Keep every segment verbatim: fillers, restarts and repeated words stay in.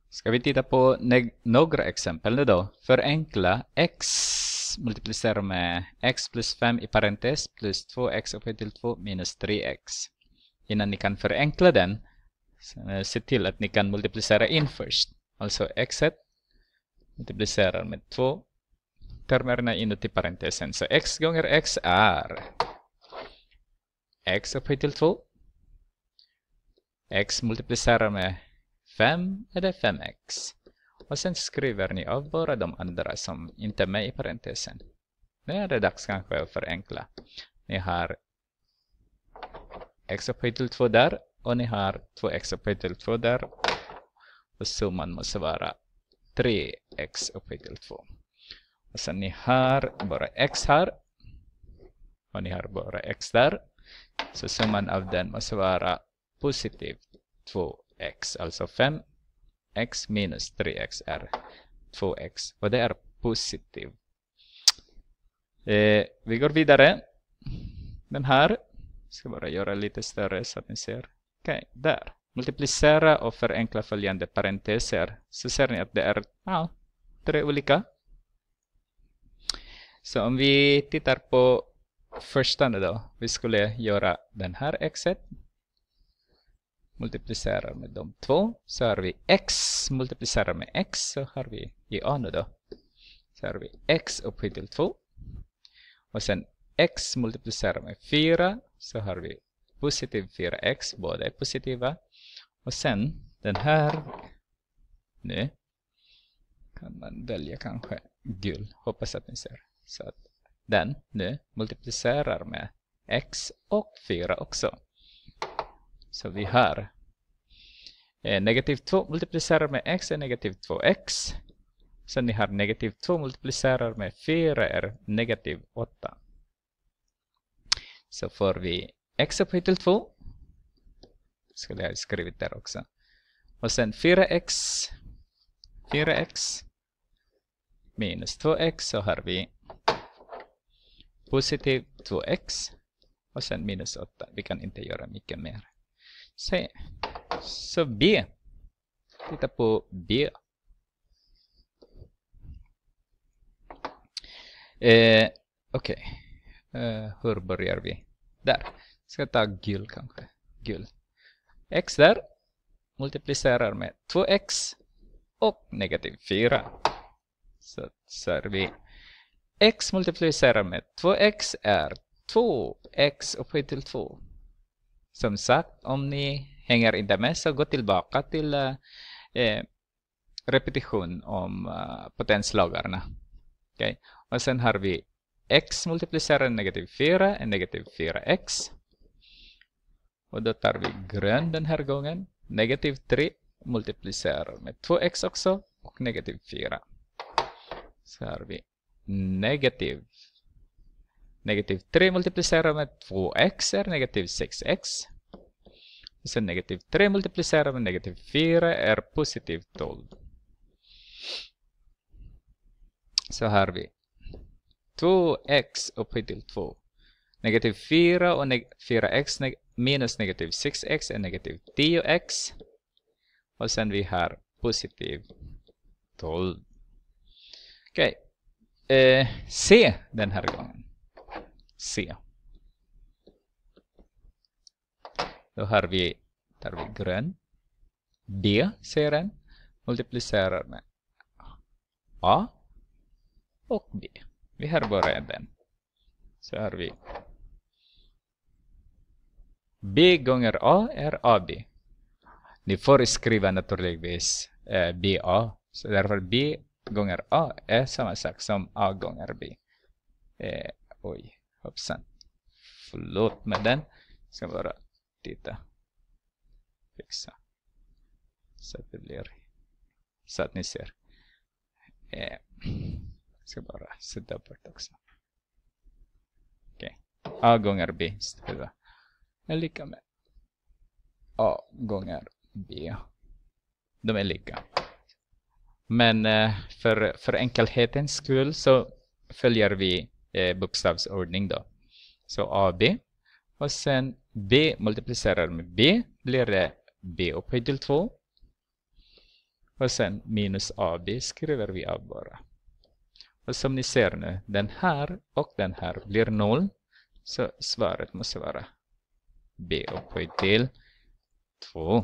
Ska vi titta på några exempel nu då. Förenkla x multiplicera med x plus fem i parentes plus två x upphöjt till två minus tre x. Innan ni kan förenkla den, se till att ni kan multiplicera in först. Alltså x multiplicerar med två termerna inuti parentesen. Så x gånger x är x upphöjt till två. X multiplicerar med fem är det fem x. Och sen skriver ni av bara de andra som inte är med i parentesen. Nu är det dags kanske att förenkla. Ni har x upphöjt till två där. Och ni har två x upphöjt till två där. Och summan måste vara tre x upphöjt till två. Och sen ni har bara x här. Och ni har bara x där. Så summan av den måste vara positiv två x. Alltså fem x minus tre x är två x. Och det är positiv. Eh, vi går vidare. Den här ska bara göra lite större så att ni ser. Okej, okay, där. Multiplicera och förenkla följande parenteser. Så ser ni att det är ja, tre olika. Så om vi tittar på första då. Vi skulle göra den här xet. Multiplicerar med de två. Så har vi x. Multiplicerar med x. Så har vi i a nu då. Så har vi x upphöjt till två. Och sen x multiplicerar med fyra. Så har vi positiv fyra x. Båda är positiva. Och sen den här. Nu kan man välja kanske gul. Hoppas att ni ser. Så att den nu multiplicerar med x och fyra också. Så vi har eh, negativ två multiplicerar med x är negativ två x. Sen ni har negativ två multiplicerar med fyra är negativ åtta. Så får vi x upphöjt till två. Skulle jag ha skrivit där också. Och sen fyra x. fyra x. Minus två x så har vi positiv två x. Och sen minus åtta. Vi kan inte göra mycket mer. Så, så B. Titta på B. Eh, Okej. Okay. Eh, hur börjar vi? Där. Ska ta gul kanske. Gul. X där. Multiplicerar med två x. Och negativ fyra. Så ser vi. X multiplicerar med två x är två x upphöjt till två. Som sagt, om ni hänger inte med så gå tillbaka till uh, eh, repetition om uh, potenslagarna. Okay. Och sen har vi x multiplicerar negativ fyra är negativ fyra x. Och då tar vi grön den här gången. Negativ tre multiplicerar med två x också och negativ fyra. Så har vi negativ. Negativ tre multiplicerar med två x är negativ sex x. Och sen negativ tre multiplicerar med negativ fyra är positiv tolv. Så har vi två x upphöjt till två. Negativ fyra och neg fyra x neg minus negativ sex x är negativ tio x. Och sen vi har positiv tolv. Okej. Okay. Eh, C den här gången. C. Då har vi, tar vi grön. B ser den. Multiplicerar med A och B. Vi har bara den. Så har vi B gånger A är A B. Ni får skriva naturligtvis eh, B A. Så därför B gånger A är samma sak som A gånger B. Eh, oj, hoppsan. Förlåt med den. Ska bara titta. Fixa. Så att det blir. Så att ni ser. Eh, ska bara sätta bort också. Okej. Okay. A gånger B. Skriva. Är lika med A gånger B. De är lika. Men eh, för, för enkelhetens skull så följer vi eh, bokstavsordning då. Så A B. Och sen B multiplicerar med B blir det B upphöjt till två. Och sen minus A B skriver vi av bara. Och som ni ser nu, den här och den här blir noll. Så svaret måste vara B upphöjt till två.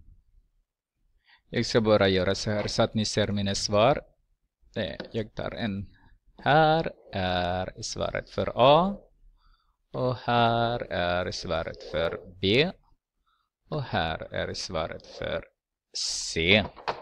Jag ska bara göra så här så att ni ser mina svar. Jag tar en. Här är svaret för A. Och här är svaret för B. Och här är svaret för C.